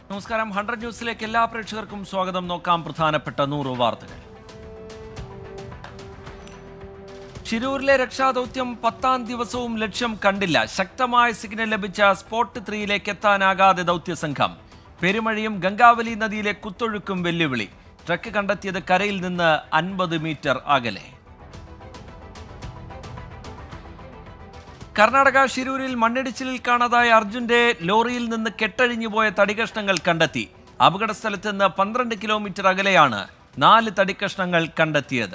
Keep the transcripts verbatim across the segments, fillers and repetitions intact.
നമസ്കാരം. ഹൺഡ്രഡ് ന്യൂസിലേക്ക് എല്ലാ പ്രേക്ഷകർക്കും സ്വാഗതം. നോക്കാം പ്രധാനപ്പെട്ട നൂറ് വാർത്തകൾ. ഷിരൂരിലെ രക്ഷാദൗത്യം പത്താം ദിവസവും ലക്ഷ്യം കണ്ടില്ല. ശക്തമായ സിഗ്നൽ ലഭിച്ച സ്പോട്ട് ത്രീയിലേക്ക് എത്താനാകാതെ ദൗത്യസംഘം. പെരുമഴയും ഗംഗാവലി നദിയിലെ കുത്തൊഴുക്കും വെല്ലുവിളി. ട്രക്ക് കണ്ടെത്തിയത് കരയിൽ നിന്ന് അൻപത് മീറ്റർ അകലെ. കർണാടക ഷിരൂരിൽ മണ്ണിടിച്ചിലിൽ കാണാതായ അർജുന്റെ ലോറിയിൽ നിന്ന് കെട്ടഴിഞ്ഞുപോയ തടികഷ്ണങ്ങൾ കണ്ടെത്തി. അപകട സ്ഥലത്ത് നിന്ന് പന്ത്രണ്ട് കിലോമീറ്റർ അകലെയാണ് നാല് തടികഷ്ണങ്ങൾ കണ്ടെത്തിയത്.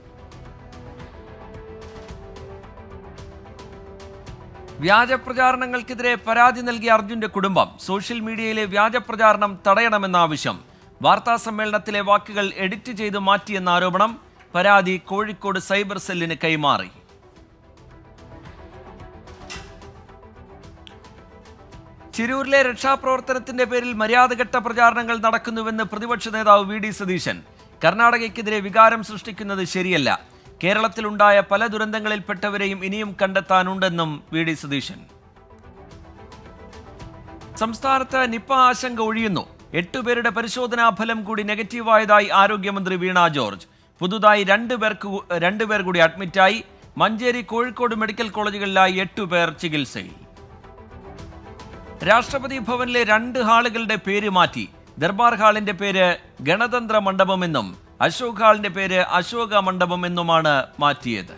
വ്യാജ പ്രചാരണങ്ങൾക്കെതിരെ പരാതി നൽകിയ അർജുന്റെ കുടുംബം. സോഷ്യൽ മീഡിയയിലെ വ്യാജ പ്രചാരണം തടയണമെന്ന ആവശ്യം. വാർത്താ സമ്മേളനത്തിലെ വാക്കുകൾ എഡിറ്റ് ചെയ്ത് മാറ്റിയെന്ന ആരോപണം. പരാതി കോഴിക്കോട് സൈബർ സെല്ലിന് കൈമാറി. ഷിരൂരിലെ രക്ഷാപ്രവർത്തനത്തിന്റെ പേരിൽ മര്യാദഘട്ട പ്രചാരണങ്ങൾ നടക്കുന്നുവെന്ന് പ്രതിപക്ഷ നേതാവ് വി ഡി സതീശൻ. കർണാടകയ്ക്കെതിരെ വികാരം സൃഷ്ടിക്കുന്നത് ശരിയല്ല. കേരളത്തിലുണ്ടായ പല ദുരന്തങ്ങളിൽപ്പെട്ടവരെയും ഇനിയും കണ്ടെത്താനുണ്ടെന്നും വി ഡി സതീശൻ. സംസ്ഥാനത്ത് നിപ്പ ആശങ്ക ഒഴിയുന്നു. എട്ടുപേരുടെ പരിശോധനാ ഫലം കൂടി നെഗറ്റീവായതായി ആരോഗ്യമന്ത്രി വീണ ജോർജ്. പുതുതായി രണ്ടു പേർക്ക് രണ്ടുപേർ കൂടി അഡ്മിറ്റായി. മഞ്ചേരി, കോഴിക്കോട് മെഡിക്കൽ കോളേജുകളിലായി എട്ടുപേർ ചികിത്സയിൽ. രാഷ്ട്രപതി ഭവനിലെ രണ്ട് ഹാളുകളുടെ പേര് മാറ്റി. ദർബാർ ഹാളിന്റെ പേര് ഗണതന്ത്ര മണ്ഡപമെന്നും അശോക് ഹാളിന്റെ പേര് അശോക മണ്ഡപം എന്നുമാണ് മാറ്റിയത്.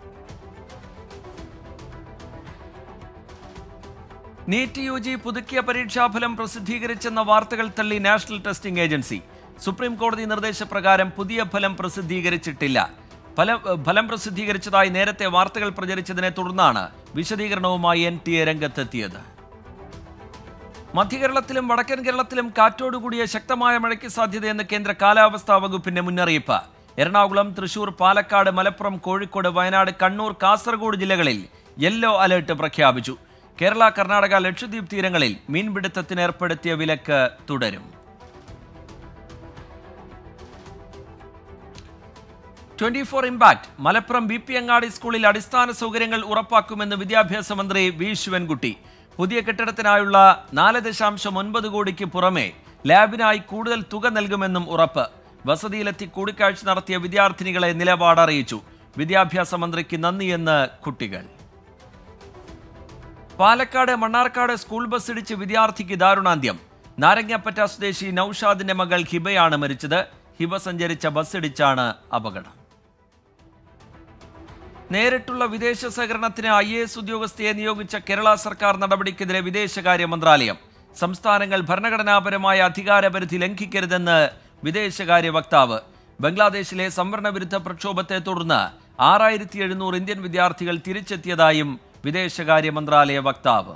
നീറ്റ് യു ജി പുതുക്കിയ പരീക്ഷാഫലം പ്രസിദ്ധീകരിച്ചെന്ന വാർത്തകൾ തള്ളി നാഷണൽ ടെസ്റ്റിംഗ് ഏജൻസി. സുപ്രീം കോടതി നിർദ്ദേശപ്രകാരം പുതിയ ഫലം പ്രസിദ്ധീകരിച്ചിട്ടില്ല. ഫലം ഫലം പ്രസിദ്ധീകരിച്ചതായി നേരത്തെ വാർത്തകൾ പ്രചരിച്ചതിനെ തുടർന്നാണ് വിശദീകരണവുമായി എൻ ടി എ രംഗത്തെത്തിയത്. മധ്യകേരളത്തിലും വടക്കൻ കേരളത്തിലും കാറ്റോടുകൂടിയ ശക്തമായ മഴയ്ക്ക് സാധ്യതയെന്ന് കേന്ദ്ര കാലാവസ്ഥാ വകുപ്പിന്റെ മുന്നറിയിപ്പ്. എറണാകുളം, തൃശൂർ, പാലക്കാട്, മലപ്പുറം, കോഴിക്കോട്, വയനാട്, കണ്ണൂർ, കാസർഗോഡ് ജില്ലകളിൽ യെല്ലോ അലർട്ട് പ്രഖ്യാപിച്ചു. കേരള, കർണാടക, ലക്ഷദ്വീപ് തീരങ്ങളിൽ മീൻപിടുത്തത്തിന് ഏർപ്പെടുത്തിയ വിലക്ക് തുടരും. Twenty four impact. Malappuram B P Angadi സ്കൂളിൽ അടിസ്ഥാന സൗകര്യങ്ങൾ ഉറപ്പാക്കുമെന്ന് വിദ്യാഭ്യാസ മന്ത്രി വി ശിവൻകുട്ടി. പുതിയ കെട്ടിടത്തിനായുള്ള നാല് ദശാംശം ഒൻപത് കോടിക്ക് പുറമെ ലാബിനായി കൂടുതൽ തുക നൽകുമെന്നും ഉറപ്പ്. വസതിയിലെത്തി കൂടിക്കാഴ്ച നടത്തിയ വിദ്യാർത്ഥിനികളെ നിലപാട് അറിയിച്ചു. വിദ്യാഭ്യാസ മന്ത്രിക്ക് നന്ദിയെന്ന് കുട്ടികൾ. പാലക്കാട് മണ്ണാർക്കാട് സ്കൂൾ ബസ് ഇടിച്ച് വിദ്യാർത്ഥിക്ക് ദാരുണാന്ത്യം. നാരങ്ങാപ്പറ്റ സ്വദേശി നൌഷാദിന്റെ മകൾ ഹിബയാണ് മരിച്ചത്. ഹിബ സഞ്ചരിച്ച ബസ് ഇടിച്ചാണ് അപകടം. നേരിട്ടുള്ള വിദേശ സഹകരണത്തിന് ഐ എ എസ് ഉദ്യോഗസ്ഥയെ നിയോഗിച്ച കേരള സർക്കാർ നടപടിക്കെതിരെ വിദേശകാര്യ മന്ത്രാലയം. സംസ്ഥാനങ്ങൾ ഭരണഘടനാപരമായ അധികാരപരിധി ലംഘിക്കരുതെന്ന് വിദേശകാര്യ വക്താവ്. ബംഗ്ലാദേശിലെ സംവരണ വിരുദ്ധ പ്രക്ഷോഭത്തെ തുടർന്ന് ആറായിരത്തി എഴുന്നൂറ് ഇന്ത്യൻ വിദ്യാർത്ഥികൾ തിരിച്ചെത്തിയതായും വിദേശകാര്യ മന്ത്രാലയ വക്താവ്.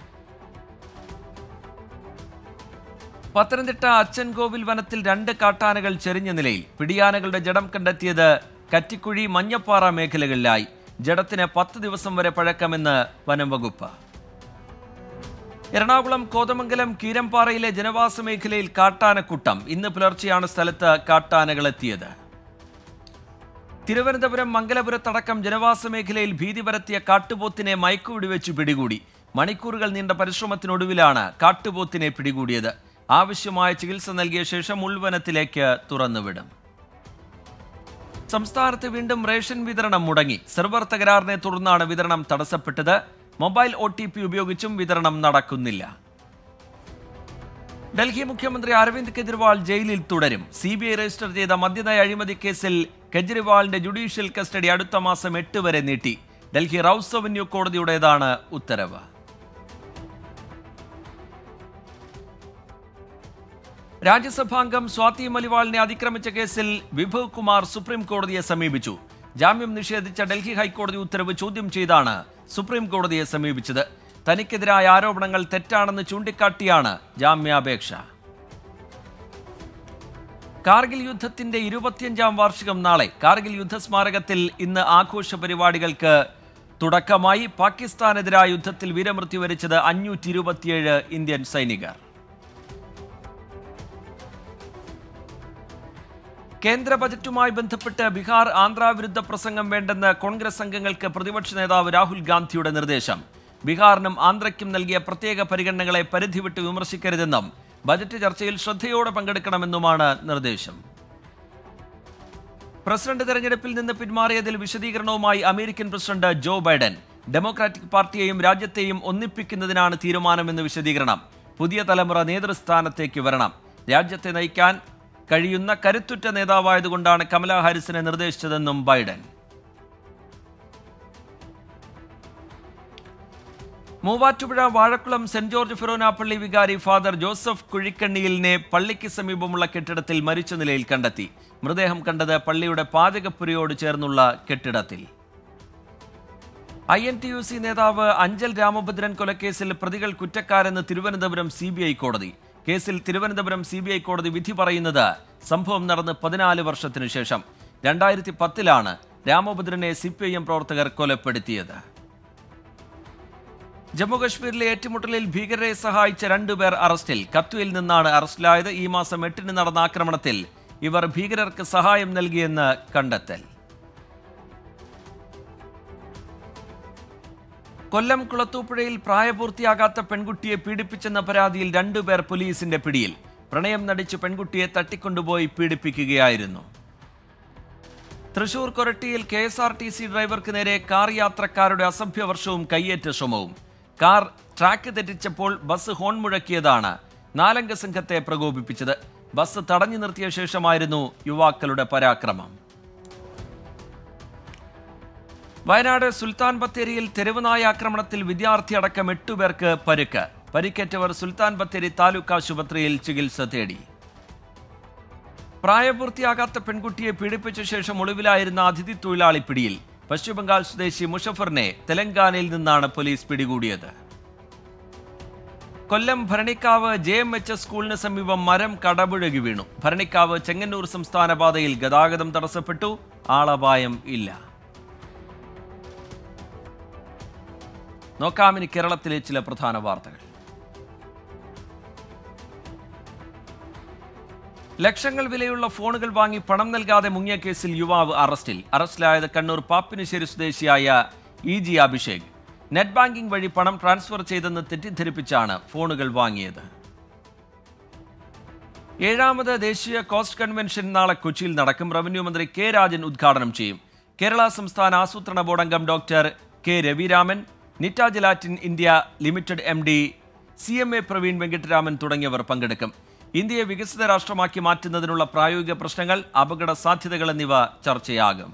പത്തനംതിട്ട അച്ചൻകോവിൽ വനത്തിൽ രണ്ട് കാട്ടാനകൾ ചെരിഞ്ഞ നിലയിൽ. പിടിയാനകളുടെ ജഡം കണ്ടെത്തിയത് കറ്റിക്കുഴി, മഞ്ഞപ്പാറ മേഖലകളിലായി. ജഡത്തിന് പത്ത് ദിവസം വരെ പഴക്കമെന്ന് വനം വകുപ്പ്. എറണാകുളം കോതമംഗലം കീരമ്പാറയിലെ ജനവാസ മേഖലയിൽ കാട്ടാനക്കൂട്ടം. ഇന്ന് പുലർച്ചെയാണ് സ്ഥലത്ത് കാട്ടാനകളെത്തിയത്. തിരുവനന്തപുരം മംഗലപുരത്തടക്കം ജനവാസ മേഖലയിൽ ഭീതി പരത്തിയ കാട്ടുപോത്തിനെ മയക്കുവെടിവെച്ച് പിടികൂടി. മണിക്കൂറുകൾ നീണ്ട പരിശ്രമത്തിനൊടുവിലാണ് കാട്ടുപോത്തിനെ പിടികൂടിയത്. ആവശ്യമായ ചികിത്സ നൽകിയ ശേഷം ഉൾവനത്തിലേക്ക് തുറന്നുവിടും. സംസ്ഥാനത്ത് വീണ്ടും റേഷൻ വിതരണം മുടങ്ങി. സെർവർ തകരാറിനെ തുടർന്നാണ് വിതരണം തടസ്സപ്പെട്ടത്. മൊബൈൽ ഒ ടി പി ഉപയോഗിച്ചും വിതരണം നടക്കുന്നില്ല. ഡൽഹി മുഖ്യമന്ത്രി അരവിന്ദ് കെജ്രിവാൾ ജയിലിൽ തുടരും. സി ബി ഐ രജിസ്റ്റർ ചെയ്ത മദ്യനയ അഴിമതി കേസിൽ കെജ്രിവാളിന്റെ ജുഡീഷ്യൽ കസ്റ്റഡി അടുത്ത മാസം എട്ട് വരെ നീട്ടി. ഡൽഹി റൌസ് അവന്യൂ കോടതിയുടേതാണ് ഉത്തരവ്. രാജ്യസഭാംഗം സ്വാതി മലിവാളിനെ അതിക്രമിച്ച കേസിൽ വിഭവ് കുമാർ സുപ്രീം കോടതിയെ സമീപിച്ചു. ജാമ്യം നിഷേധിച്ച ഡൽഹി ഹൈക്കോടതി ഉത്തരവ് ചോദ്യം ചെയ്താണ് സുപ്രീം കോടതിയെ സമീപിച്ചത്. തനിക്കെതിരായ ആരോപണങ്ങൾ തെറ്റാണെന്ന് ചൂണ്ടിക്കാട്ടിയാണ് ജാമ്യാപേക്ഷ. കാർഗിൽ യുദ്ധത്തിന്റെ ഇരുപത്തിയഞ്ചാം വാർഷികം നാളെ. കാർഗിൽ യുദ്ധസ്മാരകത്തിൽ ഇന്ന് ആഘോഷ പരിപാടികൾക്ക് തുടക്കമായി. പാകിസ്ഥാനെതിരായ യുദ്ധത്തിൽ വീരമൃത്യു വരിച്ചത് അഞ്ഞൂറ്റി ഇരുപത്തിയേഴ് ഇന്ത്യൻ സൈനികർ. കേന്ദ്ര ബജറ്റുമായി ബന്ധപ്പെട്ട് ബീഹാർ ആന്ധ്ര വിരുദ്ധ പ്രസംഗം വേണ്ടെന്ന് കോൺഗ്രസ് അംഗങ്ങൾക്ക് പ്രതിപക്ഷ നേതാവ് രാഹുൽ ഗാന്ധിയുടെ നിർദ്ദേശം. ബീഹാറിനും ആന്ധ്രയ്ക്കും നൽകിയ പ്രത്യേക പരിഗണനകളെ പരിധി വിട്ട് വിമർശിക്കരുതെന്നും ബജറ്റ് ചർച്ചയിൽ ശ്രദ്ധയോടെ പങ്കെടുക്കണമെന്നുമാണ് നിർദ്ദേശം. പ്രസിഡന്റ് തെരഞ്ഞെടുപ്പിൽ നിന്ന് പിന്മാറിയതിൽ വിശദീകരണവുമായി American president Joe Biden. Democratic പാർട്ടിയെയും രാജ്യത്തെയും ഒന്നിപ്പിക്കുന്നതിനാണ് തീരുമാനമെന്ന് വിശദീകരണം. പുതിയ തലമുറ നേതൃസ്ഥാനത്തേക്ക് വരണം. രാജ്യത്തെ നയിക്കാൻ കഴിയുന്ന കരുത്തുറ്റ നേതാവായതുകൊണ്ടാണ് കമലാ ഹാരിസിനെ നിർദ്ദേശിച്ചതെന്നും Biden. Muvattupuzha Vazhakkulam saint George Forane പള്ളി വികാരി ഫാദർ ജോസഫ് കുഴിക്കണ്ണിയിലിനെ പള്ളിക്ക് സമീപമുള്ള കെട്ടിടത്തിൽ മരിച്ച നിലയിൽ കണ്ടെത്തി. മൃതദേഹം കണ്ടത് പള്ളിയുടെ പാചകപ്പുരയോട് ചേർന്നുള്ള കെട്ടിടത്തിൽ. I N T U C നേതാവ് അഞ്ചൽ രാമഭദ്രൻ കൊലക്കേസിൽ പ്രതികൾ കുറ്റക്കാരെന്ന് തിരുവനന്തപുരം സി ബി ഐ കോടതി. കേസിൽ തിരുവനന്തപുരം സി ബി ഐ കോടതി വിധി പറയുന്നത് സംഭവം നടന്ന് പതിനാല് വർഷത്തിനു ശേഷം രണ്ടായിരത്തി പത്തിലാണ് രാമഭദ്രനെ സി പി ഐ എം പ്രവർത്തകർ കൊലപ്പെടുത്തിയത്. ജമ്മുകശ്മീരിലെ ഏറ്റുമുട്ടലിൽ ഭീകരരെ സഹായിച്ച രണ്ടുപേർ അറസ്റ്റിൽ. കത്വയിൽ നിന്നാണ് അറസ്റ്റിലായത്. ഈ മാസം എട്ടിന് നടന്ന ആക്രമണത്തിൽ ഇവർ ഭീകരർക്ക് സഹായം നൽകിയെന്ന് കണ്ടെത്തൽ. കൊല്ലം കുളത്തൂപ്പുഴയിൽ പ്രായപൂർത്തിയാകാത്ത പെൺകുട്ടിയെ പീഡിപ്പിച്ചെന്ന പരാതിയിൽ രണ്ടുപേർ പോലീസിന്റെ പിടിയിൽ. പ്രണയം നടിച്ച് പെൺകുട്ടിയെ തട്ടിക്കൊണ്ടുപോയി പീഡിപ്പിക്കുകയായിരുന്നു. തൃശൂർ കൊരട്ടിയിൽ K S R T C ഡ്രൈവർക്ക് നേരെ കാർ യാത്രക്കാരുടെ അസഭ്യവർഷവും കയ്യേറ്റ ശ്രമവും. കാർ ട്രാക്ക് തെറ്റിച്ചപ്പോൾ ബസ് ഹോൺ മുഴക്കിയതാണ് നാലംഗ സംഘത്തെ പ്രകോപിപ്പിച്ചത്. ബസ് തടഞ്ഞു നിർത്തിയ ശേഷമായിരുന്നു യുവാക്കളുടെ പരാക്രമം. വയനാട് സുൽത്താൻ ബത്തേരിയിൽ തെരുവുനായ ആക്രമണത്തിൽ വിദ്യാർത്ഥി അടക്കം എട്ടുപേർക്ക് പരുക്ക്. പരിക്കേറ്റവർ സുൽത്താൻ ബത്തേരി താലൂക്ക് ആശുപത്രിയിൽ ചികിത്സ തേടി. പ്രായപൂർത്തിയാകാത്ത പെൺകുട്ടിയെ പീഡിപ്പിച്ച ശേഷം ഒളിവിലായിരുന്ന അതിഥി തൊഴിലാളി പിടിയിൽ. പശ്ചിമബംഗാൾ സ്വദേശി മുഷഫറിനെ തെലങ്കാനയിൽ നിന്നാണ് പോലീസ് പിടികൂടിയത്. Kollam Bharanikkavu J M H S സ്കൂളിന് സമീപം മരം കടപുഴകി വീണു. ഭരണിക്കാവ് ചെങ്ങന്നൂർ സംസ്ഥാന പാതയിൽ ഗതാഗതം തടസ്സപ്പെട്ടു. ആളപായം ഇല്ല. നോക്കാമിനി കേരളത്തിലെ ചില പ്രധാന വാർത്തകൾ. ലക്ഷങ്ങൾ വിലയുള്ള ഫോണുകൾ വാങ്ങി പണം നൽകാതെ മുങ്ങിയ കേസിൽ യുവാവ് അറസ്റ്റിൽ. അറസ്റ്റിലായത് കണ്ണൂർ പാപ്പിനിശ്ശേരി സ്വദേശിയായ E G Abhishek. Net banking വഴി പണം ട്രാൻസ്ഫർ ചെയ്തെന്ന് തെറ്റിദ്ധരിപ്പിച്ചാണ് ഫോണുകൾ വാങ്ങിയത്. ഏഴാമത് ദേശീയ കോസ്റ്റ് കൺവെൻഷൻ നാളെ കൊച്ചിയിൽ നടക്കും. റവന്യൂ മന്ത്രി കെ രാജൻ ഉദ്ഘാടനം ചെയ്യും. കേരള സംസ്ഥാന ആസൂത്രണ ബോർഡ് അംഗം doctor K Raviraman, Nitta gelatin India limited M D C M A Praveen Venkittaraman തുടങ്ങിയവർ പങ്കെടുക്കും. ഇന്ത്യയെ വികസിത രാഷ്ട്രമാക്കി മാറ്റുന്നതിനുള്ള പ്രായോഗിക പ്രശ്നങ്ങൾ, അപകട സാധ്യതകൾ എന്നിവ ചർച്ചയാകും.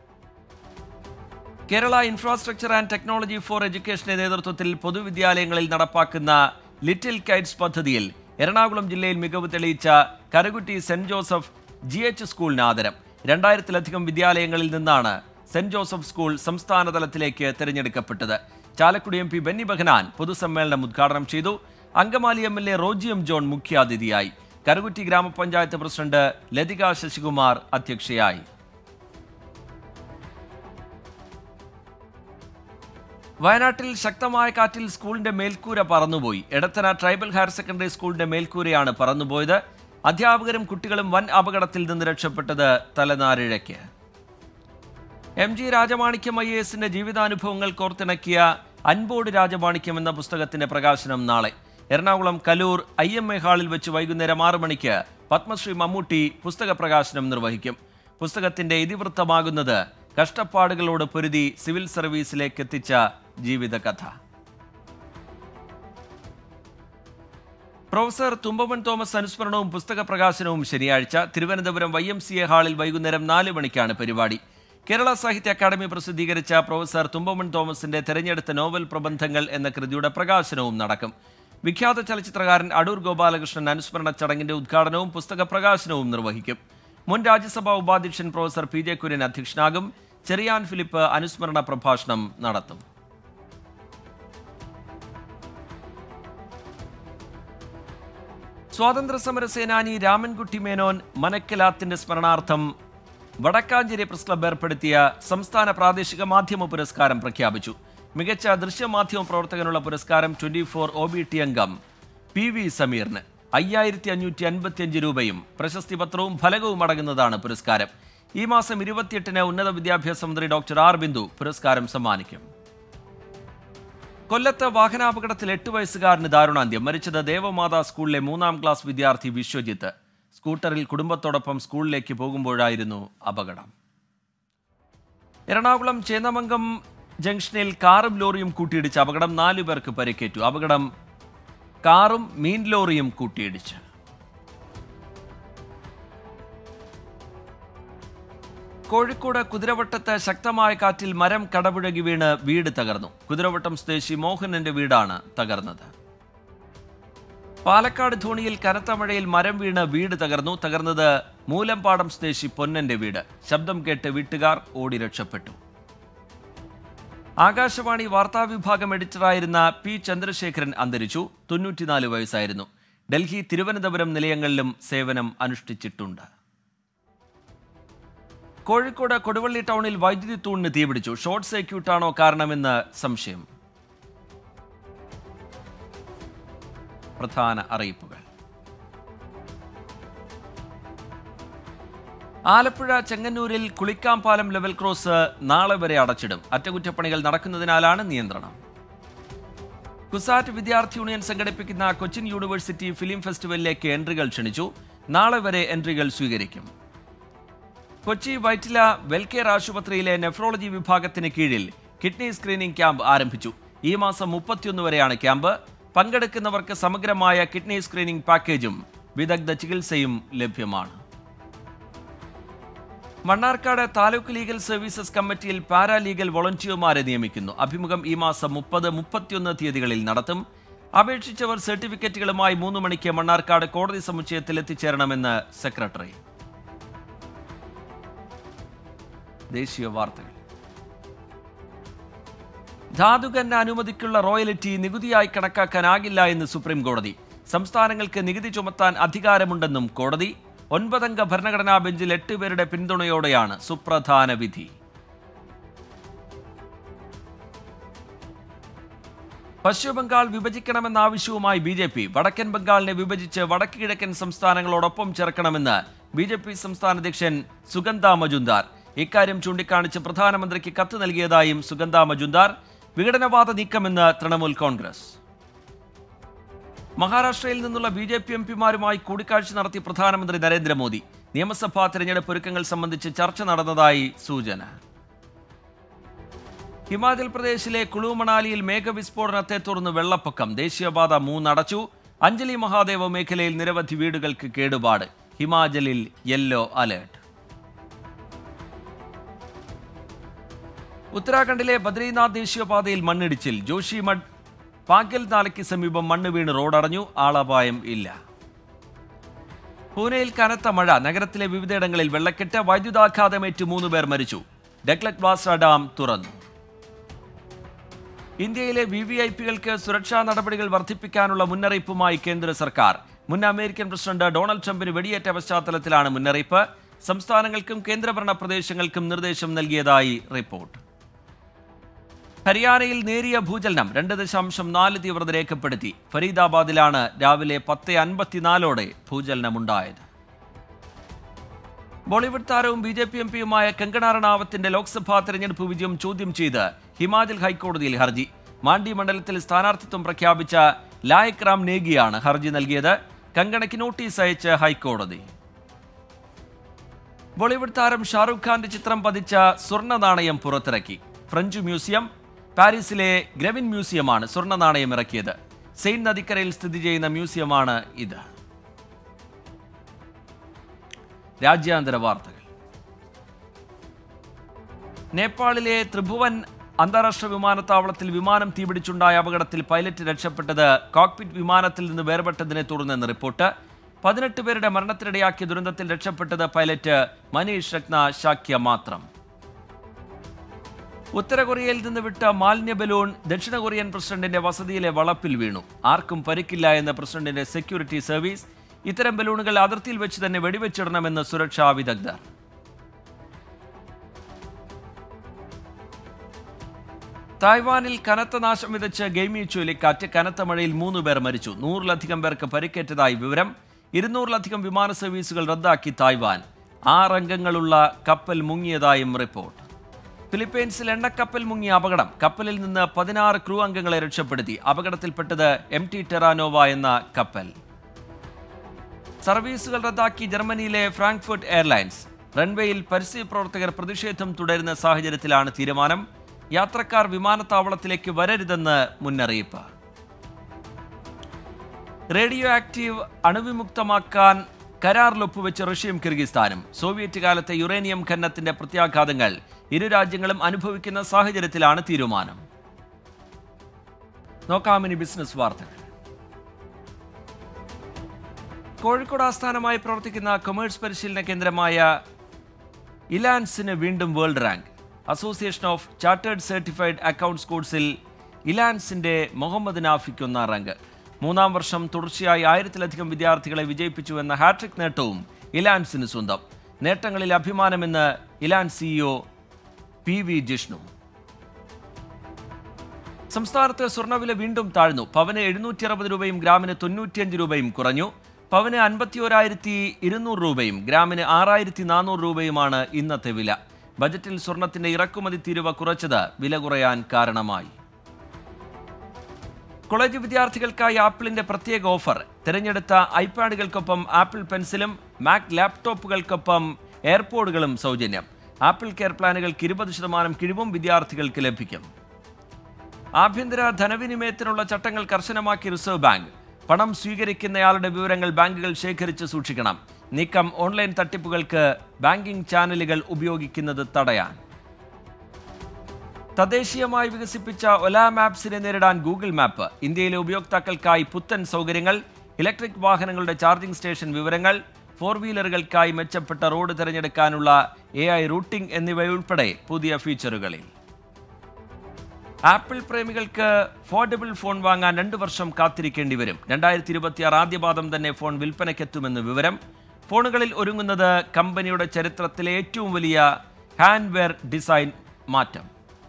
Kerala infrastructure and technology for എഡ്യൂക്കേഷന്റെ നേതൃത്വത്തിൽ പൊതുവിദ്യാലയങ്ങളിൽ നടപ്പാക്കുന്ന ലിറ്റിൽ കൈറ്റ്സ് പദ്ധതിയിൽ എറണാകുളം ജില്ലയിൽ മികവ് തെളിയിച്ച Karukutty saint Joseph G H സ്കൂളിന് ആദരം. രണ്ടായിരത്തിലധികം വിദ്യാലയങ്ങളിൽ നിന്നാണ് സെന്റ് ജോസഫ് സ്കൂൾ സംസ്ഥാന തലത്തിലേക്ക് തെരഞ്ഞെടുക്കപ്പെട്ടത്. ചാലക്കുടി എം പി ബെന്നി ബെഹനാൻ പൊതുസമ്മേളനം ഉദ്ഘാടനം ചെയ്തു. Angamaly M L A Roji M John മുഖ്യാതിഥിയായി. കരകുറ്റി ഗ്രാമപഞ്ചായത്ത് പ്രസിഡന്റ് ലതിക ശശികുമാർ അധ്യക്ഷയായി. വയനാട്ടിൽ ശക്തമായ കാറ്റിൽ സ്കൂളിന്റെ മേൽക്കൂര പറന്നുപോയി. എടത്തന ട്രൈബൽ ഹയർ സെക്കൻഡറി സ്കൂളിന്റെ മേൽക്കൂരയാണ് പറന്നുപോയത്. അധ്യാപകരും കുട്ടികളും വൻ അപകടത്തിൽ നിന്ന് രക്ഷപ്പെട്ടത് തലനാരിഴയ്ക്ക്. M G Rajamanickam I A എസിന്റെ ജീവിതാനുഭവങ്ങൾ കോർത്തിണക്കിയ അൻപോട് രാജമാണിക്യം എന്ന പുസ്തകത്തിന്റെ പ്രകാശനം നാളെ. Ernakulam Kaloor I M A ഹാളിൽ വെച്ച് വൈകുന്നേരം ആറ് മണിക്ക് പത്മശ്രീ മമ്മൂട്ടി പുസ്തക പ്രകാശനം നിർവഹിക്കും. പുസ്തകത്തിന്റെ ഇതിവൃത്തമാകുന്നത് കഷ്ടപ്പാടുകളോട് പൊരുതി സിവിൽ സർവീസിലേക്ക് എത്തിച്ച ജീവിതകഥ. പ്രൊഫസർ തുമ്പമൺ തോമസ് അനുസ്മരണവും പുസ്തക പ്രകാശനവും ശനിയാഴ്ച Thiruvananthapuram Y M C A ഹാളിൽ വൈകുന്നേരം നാല് മണിക്കാണ് പരിപാടി. കേരള സാഹിത്യ അക്കാദമി പ്രസിദ്ധീകരിച്ച പ്രൊഫസർ തുമ്പമൺ തോമസിന്റെ തെരഞ്ഞെടുത്ത നോവൽ പ്രബന്ധങ്ങൾ എന്ന കൃതിയുടെ പ്രകാശനവും നടക്കും. വിഖ്യാത ചലച്ചിത്രകാരൻ അടൂർ ഗോപാലകൃഷ്ണൻ അനുസ്മരണ ചടങ്ങിന്റെ ഉദ്ഘാടനവും പുസ്തക പ്രകാശനവും നിർവഹിക്കും. മുൻ രാജ്യസഭാ ഉപാധ്യക്ഷൻ പ്രൊഫസർ പി ജെ കുര്യൻ അധ്യക്ഷനാകും. ചെറിയാൻ ഫിലിപ്പ് അനുസ്മരണ പ്രഭാഷണം നടത്തും. സ്വാതന്ത്ര്യസമര സേനാനി രാമൻകുട്ടി മേനോൻ മനക്കലാത്തിന്റെ സ്മരണാർത്ഥം വടക്കാഞ്ചേരി പ്രസ് ക്ലബ്ബ് ഏർപ്പെടുത്തിയ സംസ്ഥാന പ്രാദേശിക മാധ്യമ പുരസ്കാരം പ്രഖ്യാപിച്ചു. മികച്ച ദൃശ്യമാധ്യമ പ്രവർത്തകനുള്ള പുരസ്കാരം twenty four O B T അംഗം പി വി സമീറിന് അയ്യായിരത്തി അഞ്ഞൂറ്റി അൻപത്തിയഞ്ച് രൂപയും പ്രശസ്തി പത്രവും ഫലകവും അടങ്ങുന്നതാണ് പുരസ്കാരം. ഈ മാസം ഇരുപത്തിയെട്ടിന് ഉന്നത വിദ്യാഭ്യാസ മന്ത്രി ഡോക്ടർ ആർ ബിന്ദു പുരസ്കാരം സമ്മാനിക്കും. കൊല്ലത്ത് വാഹനാപകടത്തിൽ എട്ട് വയസ്സുകാരന് ദാരുണാന്ത്യം. മരിച്ചത് ദേവമാതാ സ്കൂളിലെ മൂന്നാം ക്ലാസ് വിദ്യാർത്ഥി വിശ്വജിത്ത്. സ്കൂട്ടറിൽ കുടുംബത്തോടൊപ്പം സ്കൂളിലേക്ക് പോകുമ്പോഴായിരുന്നു അപകടം. എറണാകുളം ചേന്നമംഗം ജംഗ്ഷനിൽ കാറും ലോറിയും കൂട്ടിയിടിച്ച് അപകടം. നാലു പേർക്ക് പരിക്കേറ്റു. അപകടം കാറും മീൻ ലോറിയും കൂട്ടിയിടിച്ച്. കോഴിക്കോട് കുതിരവട്ടത്ത് ശക്തമായ കാറ്റിൽ മരം കടപുഴകി വീണ് വീട് തകർന്നു. കുതിരവട്ടം സ്വദേശി മോഹനന്റെ വീടാണ് തകർന്നത്. പാലക്കാട് ധോണിയിൽ കനത്ത മഴയിൽ മരം വീണ് വീട് തകർന്നു. തകർന്നത് മൂലമ്പാടം സ്വദേശി പൊന്നന്റെ വീട്. ശബ്ദം കേട്ട് വീട്ടുകാർ ഓടി രക്ഷപ്പെട്ടു. ആകാശവാണി വാർത്താവിഭാഗം എഡിറ്ററായിരുന്ന പി ചന്ദ്രശേഖരൻ അന്തരിച്ചു. തൊണ്ണൂറ്റിനാല് വയസ്സായിരുന്നു. ഡൽഹി, തിരുവനന്തപുരം നിലയങ്ങളിലും സേവനം അനുഷ്ഠിച്ചിട്ടുണ്ട്. കോഴിക്കോട് കൊടുവള്ളി ടൗണിൽ വൈദ്യുതി തൂണിന് തീപിടിച്ചു. ഷോർട്ട് സർക്യൂട്ടാണോ കാരണമെന്ന് സംശയം. പ്രധാന അറിയിപ്പുകൾ. ആലപ്പുഴ ചെങ്ങന്നൂരിൽ കുളിക്കാംപാലം ലെവൽ ക്രോസ് നാളെ വരെ അടച്ചിടും. അറ്റകുറ്റപ്പണികൾ നടക്കുന്നതിനാലാണ് നിയന്ത്രണം. കുസാറ്റ് വിദ്യാർത്ഥി യൂണിയൻ സംഘടിപ്പിക്കുന്ന കൊച്ചിൻ യൂണിവേഴ്സിറ്റി ഫിലിം ഫെസ്റ്റിവലിലേക്ക് എൻട്രികൾ ക്ഷണിച്ചു. നാളെ വരെ എൻട്രികൾ സ്വീകരിക്കും. കൊച്ചി വൈറ്റില വെൽകെയർ ആശുപത്രിയിലെ നെഫ്രോളജി വിഭാഗത്തിന് കീഴിൽ കിഡ്നി സ്ക്രീനിംഗ് ക്യാമ്പ് ആരംഭിച്ചു. ഈ മാസം മുപ്പത്തിയൊന്ന് വരെയാണ് ക്യാമ്പ്. പങ്കെടുക്കുന്നവർക്ക് സമഗ്രമായ കിഡ്നി സ്ക്രീനിംഗ് പാക്കേജും വിദഗ്ധ ചികിത്സയും ലഭ്യമാണ്. മണ്ണാർക്കാട് താലൂക്ക് ലീഗൽ സർവീസസ് കമ്മിറ്റിയിൽ പാരാലീഗൽ വോളണ്ടിയർമാരെ നിയമിക്കുന്നു. അഭിമുഖം ഈ മാസം മുപ്പത് മുപ്പത്തിയൊന്ന് തീയതികളിൽ നടത്തും. അപേക്ഷിച്ചവർ സർട്ടിഫിക്കറ്റുകളുമായി മൂന്ന് മണിക്ക് മണ്ണാർക്കാട് കോടതി സമുച്ചയത്തിൽ എത്തിച്ചേരണമെന്ന് സെക്രട്ടറി. ദേശീയ വാർത്തകൾ. ധാതുഖനന അനുമതിക്കുള്ള റോയൽറ്റി നികുതിയായി കണക്കാക്കാനാകില്ല എന്ന് സുപ്രീം കോടതി. സംസ്ഥാനങ്ങൾക്ക് നികുതി ചുമത്താൻ അധികാരമുണ്ടെന്നും കോടതി. ഒൻപതംഗ ഭരണഘടനാ ബെഞ്ചിൽ എട്ട് പേരുടെ പിന്തുണയോടെയാണ് സുപ്രധാന വിധി. പശ്ചിമബംഗാൾ വിഭജിക്കണമെന്ന ആവശ്യവുമായി ബി ജെ പി. വടക്കൻ ബംഗാളിനെ വിഭജിച്ച് വടക്ക് കിഴക്കൻ സംസ്ഥാനങ്ങളോടൊപ്പം ചേർക്കണമെന്ന് ബി ജെ പി സംസ്ഥാന അധ്യക്ഷൻ സുഗന്ധ മജുംദാർ. ഇക്കാര്യം ചൂണ്ടിക്കാണിച്ച് പ്രധാനമന്ത്രിക്ക് കത്ത് നൽകിയതായും സുഗന്ധ മജുംദാർ. വിഘടനവാദ നീക്കമെന്ന് തൃണമൂൽ കോൺഗ്രസ്. മഹാരാഷ്ട്രയിൽ നിന്നുള്ള ബി ജെ പി എം പിമാരുമായി കൂടിക്കാഴ്ച നടത്തി പ്രധാനമന്ത്രി നരേന്ദ്രമോദി. നിയമസഭാ തെരഞ്ഞെടുപ്പ് ഒരുക്കങ്ങൾ സംബന്ധിച്ച് ചർച്ച നടന്നതായി സൂചന. ഹിമാചൽ പ്രദേശിലെ കുളു മണാലിയിൽ മേഘവിസ്ഫോടനത്തെ തുടർന്ന് വെള്ളപ്പൊക്കം. ദേശീയപാത മൂന്ന് അടച്ചു. അഞ്ജലി മഹാദേവ മേഖലയിൽ നിരവധി വീടുകൾക്ക് കേടുപാട്. ഹിമാചലിൽ യെല്ലോ അലേർട്ട്. ഉത്തരാഖണ്ഡിലെ ബദ്രീനാഥ് ദേശീയപാതയിൽ മണ്ണിടിച്ചിൽ. ജോഷിമഠ് പാഗൽ നാലയ്ക്ക് സമീപം മണ്ണ് വീണ് റോഡടഞ്ഞു. ആളപായം ഇല്ല. പൂനെയിൽ കനത്ത മഴ. നഗരത്തിലെ വിവിധയിടങ്ങളിൽ വെള്ളക്കെട്ട്. വൈദ്യുതാഘാതമേറ്റ് മൂന്ന് പേർ മരിച്ചു. ഡെക്ലക് ബ്ലാസ്റ്റ ഡാം തുറന്നു. ഇന്ത്യയിലെ വി വി ഐ പികൾക്ക് സുരക്ഷാ നടപടികൾ വർദ്ധിപ്പിക്കാനുള്ള മുന്നറിയിപ്പുമായി കേന്ദ്ര സർക്കാർ. മുൻ അമേരിക്കൻ പ്രസിഡന്റ് ഡൊണാൾഡ് ട്രംപിന് വെടിയേറ്റ പശ്ചാത്തലത്തിലാണ് മുന്നറിയിപ്പ്. സംസ്ഥാനങ്ങൾക്കും കേന്ദ്രഭരണ പ്രദേശങ്ങൾക്കും നിർദ്ദേശം നൽകിയതായി റിപ്പോർട്ട്. ഹരിയാനയിൽ നേരിയ ഭൂചലനം. രണ്ട് ദശാംശം നാല് തീവ്രത രേഖപ്പെടുത്തി. ഫരീദാബാദിലാണ് രാവിലെ പത്ത് അൻപത്തിനാലോടെ ഭൂചലനമുണ്ടായത്. ബോളിവുഡ് താരവും ബി ജെ പി എം പിയുമായ കങ്കണ റണാവത്തിന്റെ ലോക്സഭാ തെരഞ്ഞെടുപ്പ് വിജയം ചോദ്യം ചെയ്ത് ഹിമാചൽ ഹൈക്കോടതിയിൽ ഹർജി. മാണ്ഡി മണ്ഡലത്തിൽ സ്ഥാനാർത്ഥിത്വം പ്രഖ്യാപിച്ച ലായക് റാം നേഗിയാണ് ഹർജി നൽകിയത്. കങ്കണയ്ക്ക് നോട്ടീസ് അയച്ച് ഹൈക്കോടതി. ബോളിവുഡ് താരം ഷാറൂഖ് ഖാന്റെ ചിത്രം പതിച്ച സ്വർണ്ണ നാണയം പുറത്തിറക്കി. ഫ്രഞ്ച് മ്യൂസിയം, പാരീസിലെ ഗ്രെവിൻ മ്യൂസിയമാണ് സ്വർണ്ണ നാണയം ഇറക്കിയത്. സെയിൻ നദിക്കരയിൽ സ്ഥിതി ചെയ്യുന്ന മ്യൂസിയമാണ് ഇത്. രാജ്യാന്തര വാർത്തകൾ. നേപ്പാളിലെ ത്രിഭുവൻ അന്താരാഷ്ട്ര വിമാനത്താവളത്തിൽ വിമാനം തീപിടിച്ചുണ്ടായ അപകടത്തിൽ പൈലറ്റ് രക്ഷപ്പെട്ടത് കോക്പിറ്റ് വിമാനത്തിൽ നിന്ന് വേർപെട്ടതിനെ തുടർന്നെന്ന് റിപ്പോർട്ട്. പതിനെട്ട് പേരുടെ മരണത്തിനിടയാക്കിയ ദുരന്തത്തിൽ രക്ഷപ്പെട്ടത് പൈലറ്റ് മനീഷ് രത്ന ശാക്യ മാത്രം. ഉത്തര കൊറിയയിൽ നിന്ന് വിട്ട മാലിന്യ ബലൂൺ ദക്ഷിണ കൊറിയൻ പ്രസിഡന്റിന്റെ വസതിയിലെ വളപ്പിൽ വീണു. ആർക്കും പരിക്കില്ല എന്ന് പ്രസിഡന്റിന്റെ സെക്യൂരിറ്റി സർവീസ്. ഇത്തരം ബലൂണുകൾ അതിർത്തിയിൽ വെച്ച് തന്നെ വെടിവെച്ചിടണമെന്ന് സുരക്ഷാ വിദഗ്ധർ. തായ്വാനിൽ കനത്ത നാശം വിതച്ച് ഗെയ്മി ചുഴലിക്കാറ്റ്. കനത്ത മഴയിൽ മൂന്ന് പേർ മരിച്ചു. നൂറിലധികം പേർക്ക് പരിക്കേറ്റതായി വിവരം. ഇരുന്നൂറിലധികം വിമാന സർവീസുകൾ റദ്ദാക്കി തായ്വാൻ. ആറംഗങ്ങളുള്ള കപ്പൽ മുങ്ങിയതായും റിപ്പോർട്ട്. ഫിലിപ്പീൻസിൽ എണ്ണക്കപ്പൽ മുങ്ങിയ അപകടം. കപ്പലിൽ നിന്ന് പതിനാറ് ക്രൂ അംഗങ്ങളെ രക്ഷപ്പെടുത്തി. അപകടത്തിൽപ്പെട്ടത് എം ടി ടെറാനോവ എന്ന കപ്പൽ. സർവീസുകൾ റദ്ദാക്കി ജർമ്മനിയിലെ ഫ്രാങ്ക്ഫർട്ട് എയർലൈൻസ്. റൺവേയിൽ പരിസ്ഥിതി പ്രവർത്തകർ പ്രതിഷേധം തുടരുന്ന സാഹചര്യത്തിലാണ് തീരുമാനം. യാത്രക്കാർ വിമാനത്താവളത്തിലേക്ക് വരരുതെന്ന് മുന്നറിയിപ്പ്. റേഡിയോ ആക്റ്റീവ് അണുവിമുക്തമാക്കാൻ കരാറിൽ ഒപ്പുവെച്ച് റഷ്യയും കിർഗിസ്ഥാനും. സോവിയറ്റ് കാലത്തെ യുറേനിയം ഖനനത്തിന്റെ പ്രത്യാഘാതങ്ങൾ ഇരു രാജ്യങ്ങളും അനുഭവിക്കുന്ന സാഹചര്യത്തിലാണ് തീരുമാനം. നോക്കാം ഇനി ബിസിനസ് വാർത്തകൾ. കോഴിക്കോട് ആസ്ഥാനമായി പ്രവർത്തിക്കുന്ന കൊമേഴ്സ് പരിശീലന കേന്ദ്രമായ ഇലാൻസിന് വീണ്ടും world rank. Association of chartered certified accounts കോഴ്സിൽ ഇലാൻസിന്റെ മുഹമ്മദ് നാഫിക്ക് ഒന്നാം റാങ്ക്. മൂന്നാം വർഷം തുടർച്ചയായി ആയിരത്തിലധികം വിദ്യാർത്ഥികളെ വിജയിപ്പിച്ചുവെന്ന ഹാട്രിക് നേട്ടവും ഇലാൻസിന് സ്വന്തം. നേട്ടങ്ങളിൽ അഭിമാനമെന്ന് Elance CEO P V Jishnu. സംസ്ഥാനത്ത് സ്വർണ്ണവില വീണ്ടും താഴ്ന്നു. പവന് എഴുന്നൂറ്റി അറുപത് രൂപയും ഗ്രാമിന് തൊണ്ണൂറ്റിയഞ്ച് രൂപയും കുറഞ്ഞു. പവന് അൻപത്തി ഒരായിരത്തി ഇരുന്നൂറ് രൂപയും ഗ്രാമിന് ആറായിരത്തി നാനൂറ് രൂപയുമാണ് ഇന്നത്തെ വില. ബജറ്റിൽ സ്വർണത്തിന്റെ ഇറക്കുമതി തീരുവ കുറച്ചത് വില കുറയാൻ കാരണമായി. കോളേജ് വിദ്യാർത്ഥികൾക്കായി ആപ്പിളിന്റെ പ്രത്യേക ഓഫർ. തിരഞ്ഞെടുത്ത ഐപാഡുകൾക്കൊപ്പം ആപ്പിൾ പെൻസിലും മാക് ലാപ്ടോപ്പുകൾക്കൊപ്പം എയർപോഡുകളും സൗജന്യം. ആപ്പിൾ കെയർ പ്ലാനുകൾക്ക് ഇരുപത് ശതമാനം കിഴിവും വിദ്യാർത്ഥികൾക്ക് ലഭിക്കും. ആഭ്യന്തര ധനവിനിമയത്തിനുള്ള ചട്ടങ്ങൾ കർശനമാക്കി റിസർവ് ബാങ്ക്. പണം സ്വീകരിക്കുന്നയാളുടെ വിവരങ്ങൾ ബാങ്കുകൾ ശേഖരിച്ച് സൂക്ഷിക്കണം. നീക്കം ഓൺലൈൻ തട്ടിപ്പുകൾക്ക് ബാങ്കിംഗ് ചാനലുകൾ ഉപയോഗിക്കുന്നത് തടയാൻ. തദ്ദേശീയമായി വികസിപ്പിച്ച ഒല മാപ്സിനെ നേരിടാൻ ഗൂഗിൾ മാപ്പ്. ഇന്ത്യയിലെ ഉപയോക്താക്കൾക്കായി പുത്തൻ സൗകര്യങ്ങൾ, ഇലക്ട്രിക് വാഹനങ്ങളുടെ ചാർജിംഗ് സ്റ്റേഷൻ വിവരങ്ങൾ, ഫോർ വീലറുകൾക്കായി മെച്ചപ്പെട്ട റോഡ് തിരഞ്ഞെടുക്കാനുള്ള എ ഐ റൂട്ടിംഗ് എന്നിവയുൾപ്പെടെ പുതിയ ഫീച്ചറുകളിൽ. ആപ്പിൾ പ്രേമികൾക്ക് ഫോർഡബിൾ ഫോൺ വാങ്ങാൻ രണ്ട് വർഷം കാത്തിരിക്കേണ്ടി വരും. രണ്ടായിരത്തി ഇരുപത്തിയാറ് ആദ്യപാദം തന്നെ ഫോൺ വിൽപ്പനയ്ക്കെത്തുമെന്ന് വിവരം. ഫോണുകളിൽ ഒരുങ്ങുന്നത് കമ്പനിയുടെ ചരിത്രത്തിലെ ഏറ്റവും വലിയ ഹാൻഡ്വെയർ ഡിസൈൻ മാറ്റം.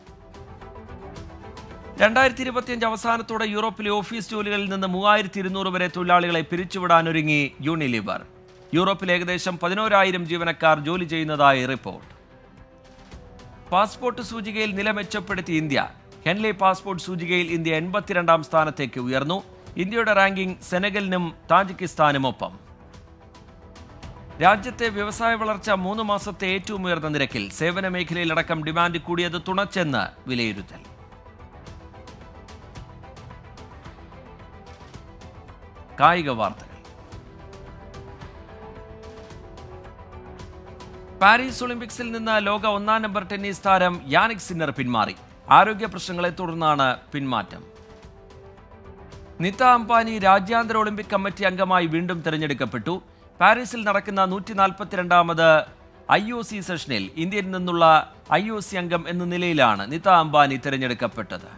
രണ്ടായിരത്തി ഇരുപത്തിയഞ്ച് അവസാനത്തോടെ യൂറോപ്പിലെ ഓഫീസ് ജോലികളിൽ നിന്ന് മൂവായിരത്തി ഇരുന്നൂറ് വരെ തൊഴിലാളികളെ പിരിച്ചുവിടാനൊരുങ്ങി യൂണിലിവർ. യൂറോപ്പിൽ ഏകദേശം പതിനോരായിരം ജീവനക്കാർ ജോലി ചെയ്യുന്നതായി റിപ്പോർട്ട്. പാസ്പോർട്ട് സൂചികയിൽ നില മെച്ചപ്പെടുത്തി ഇന്ത്യ. ഹെൻലി പാസ്പോർട്ട് സൂചികയിൽ ഇന്ത്യ എൺപത്തിരണ്ടാം സ്ഥാനത്തേക്ക് ഉയർന്നു. ഇന്ത്യയുടെ റാങ്കിംഗ് സെനഗലിനും താജിക്കിസ്ഥാനുമൊപ്പം. രാജ്യത്തെ വ്യവസായ വളർച്ച മൂന്ന് മാസത്തെ ഏറ്റവും ഉയർന്ന നിരക്കിൽ. സേവന മേഖലയിലടക്കം ഡിമാൻഡ് കൂടിയത് തുണച്ചെന്ന് വിലയിരുത്തൽ. കായിക വാർത്തകൾ. പാരീസ് ഒളിമ്പിക്സിൽ നിന്ന് ലോക ഒന്നാം നമ്പർ ടെന്നീസ് താരം യാനിക് സിന്നർ പിന്മാറി. ആരോഗ്യ പ്രശ്നങ്ങളെ തുടർന്നാണ് പിന്മാറ്റം. നിത അംബാനി രാജ്യാന്തര ഒളിമ്പിക് കമ്മിറ്റി അംഗമായി വീണ്ടും തെരഞ്ഞെടുക്കപ്പെട്ടു. പാരീസിൽ നടക്കുന്ന നൂറ്റി നാൽപ്പത്തിരണ്ടാമത് ഐ ഒ സി സെഷനിൽ ഇന്ത്യയിൽ നിന്നുള്ള ഐ ഒ സി അംഗം എന്ന നിലയിലാണ് നിത അംബാനി തെരഞ്ഞെടുക്കപ്പെട്ടത്.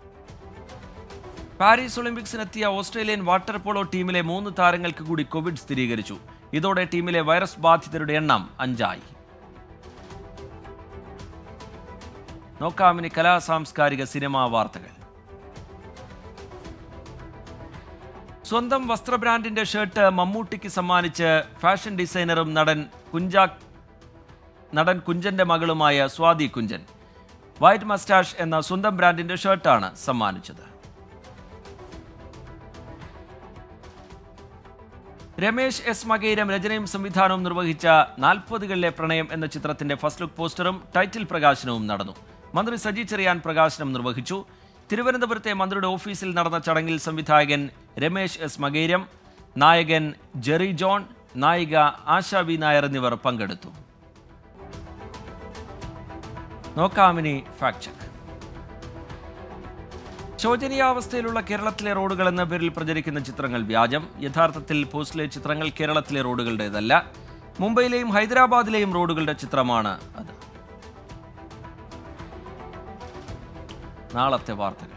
പാരീസ് ഒളിമ്പിക്സിനെത്തിയ ഓസ്ട്രേലിയൻ വാട്ടർ പോളോ ടീമിലെ മൂന്ന് താരങ്ങൾക്ക് കൂടി കോവിഡ് സ്ഥിരീകരിച്ചു. ഇതോടെ ടീമിലെ വൈറസ് ബാധിതരുടെ എണ്ണം അഞ്ചായി. നോക്കാമിനി കലാ സാംസ്കാരിക സിനിമാ വാർത്തകൾ. സ്വന്തം വസ്ത്ര ബ്രാൻഡിന്റെ ഷർട്ട് മമ്മൂട്ടിക്ക് സമ്മാനിച്ച് ഫാഷൻ ഡിസൈനറും നടൻ കുഞ്ചാ നടൻ കുഞ്ചന്റെ മകളുമായ സ്വാതി കുഞ്ചൻ. വൈറ്റ് മസ്റ്റാഷ് എന്ന സ്വന്തം ബ്രാൻഡിന്റെ ഷർട്ടാണ് സമ്മാനിച്ചത്. രമേശ് എസ് മകൈരം രചനയും സംവിധാനവും നിർവഹിച്ച നാൽപ്പതുകളിലെ പ്രണയം എന്ന ചിത്രത്തിന്റെ ഫസ്റ്റ് ലുക്ക് പോസ്റ്ററും ടൈറ്റിൽ പ്രകാശനവും നടന്നു. മന്ത്രി സജി ചെറിയാൻ പ്രകാശനം നിർവഹിച്ചു. തിരുവനന്തപുരത്തെ മന്ത്രിയുടെ ഓഫീസിൽ നടന്ന ചടങ്ങിൽ സംവിധായകൻ രമേശ് എസ് മകൈരം, നായകൻ ജെറി ജോൺ, നായിക ആശ വി നായർ എന്നിവർ പങ്കെടുത്തു. നോക്കാമിനി ഫാക്ട് ചെക്ക്. ശോചനീയാവസ്ഥയിലുള്ള കേരളത്തിലെ റോഡുകൾ എന്ന പേരിൽ പ്രചരിക്കുന്ന ചിത്രങ്ങൾ വ്യാജം. യഥാർത്ഥത്തിൽ പോസ്റ്റിലെ ചിത്രങ്ങൾ കേരളത്തിലെ റോഡുകളുടേതല്ല. മുംബൈയിലെയും ഹൈദരാബാദിലെയും റോഡുകളുടെ ചിത്രമാണ് അത്. നാളത്തെ വാർത്തകൾ.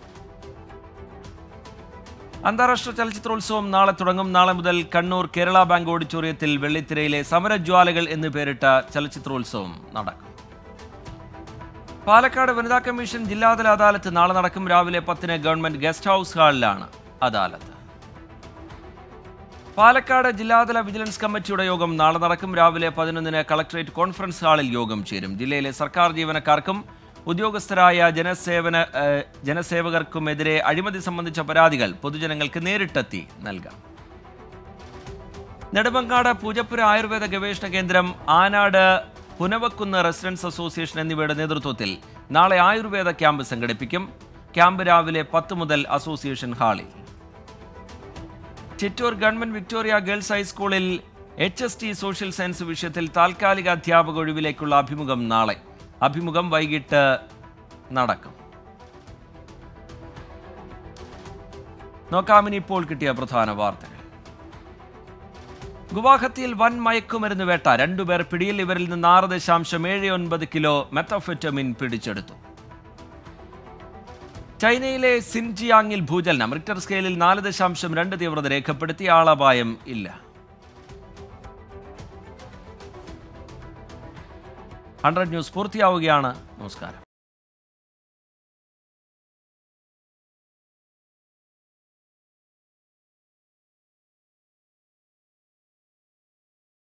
അന്താരാഷ്ട്ര ചലച്ചിത്രോത്സവം നാളെ തുടങ്ങും. നാളെ മുതൽ കണ്ണൂർ കേരള ബാങ്ക് ഓഡിറ്റോറിയത്തിൽ വെള്ളിത്തിരയിലെ സമരജ്വാലകൾ എന്ന് പേരിട്ട ചലച്ചിത്രോത്സവം നടക്കും. പാലക്കാട് വനിതാ കമ്മീഷൻ ജില്ലാതല അദാലത്ത് നാളെ നടക്കും. രാവിലെ പത്തിന് ഗവൺമെന്റ് ഗസ്റ്റ് ഹൗസ് ഹാളിലാണ് അദാലത്ത്. പാലക്കാട് ജില്ലാതല വിജിലൻസ് കമ്മിറ്റിയുടെ യോഗം നാളെ നടക്കും. രാവിലെ പതിനൊന്നിന് കളക്ടറേറ്റ് കോൺഫറൻസ് ഹാളിൽ യോഗം ചേരും. ജില്ലയിലെ സർക്കാർ ജീവനക്കാർക്കും ഉദ്യോഗസ്ഥരായ ജനസേവന ജനസേവകർക്കുമെതിരെ അഴിമതി സംബന്ധിച്ച പരാതികൾ പൊതുജനങ്ങൾക്ക് നേരിട്ടെത്തി നൽകാം. നെടുമങ്ങാട് പൂജപ്പുര ആയുർവേദ ഗവേഷണ കേന്ദ്രം, ആനാട് പുനവക്കുന്ന് റെസിഡൻസ് അസോസിയേഷൻ എന്നിവയുടെ നേതൃത്വത്തിൽ നാളെ ആയുർവേദ ക്യാമ്പ് സംഘടിപ്പിക്കും. ക്യാമ്പ് രാവിലെ പത്ത് മുതൽ അസോസിയേഷൻ ഹാളിൽ. ചിറ്റൂർ ഗവൺമെന്റ് വിക്ടോറിയ ഗേൾസ് ഹൈസ്കൂളിൽ H S T social science വിഷയത്തിൽ താൽക്കാലിക അധ്യാപക ഒഴിവിലേക്കുള്ള അഭിമുഖം നാളെ. അഭിമുഖം വൈകിട്ട് നടക്കും. നോക്കാമിനി ഇപ്പോൾ കിട്ടിയ പ്രധാന വാർത്തകൾ. ഗുവാഹത്തിയിൽ വൻ മയക്കുമരുന്ന് വേട്ട. രണ്ടുപേർ പിടിയിൽ. ഇവരിൽ നിന്ന് ആറ് ദശാംശം ഏഴ് ഒൻപത് കിലോ മെത്തഫെറ്റമിൻ പിടിച്ചെടുത്തു. ചൈനയിലെ സിൻജിയാങ്ങിൽ ഭൂചലനം. റിക്ടർ സ്കെയിലിൽ നാല് ദശാംശം രണ്ട് തീവ്രത രേഖപ്പെടുത്തി. ആളപായം ഇല്ല. ഹൺഡ്രഡ് ന്യൂസ് പൂർത്തിയാവുകയാണ്. നമസ്കാരം.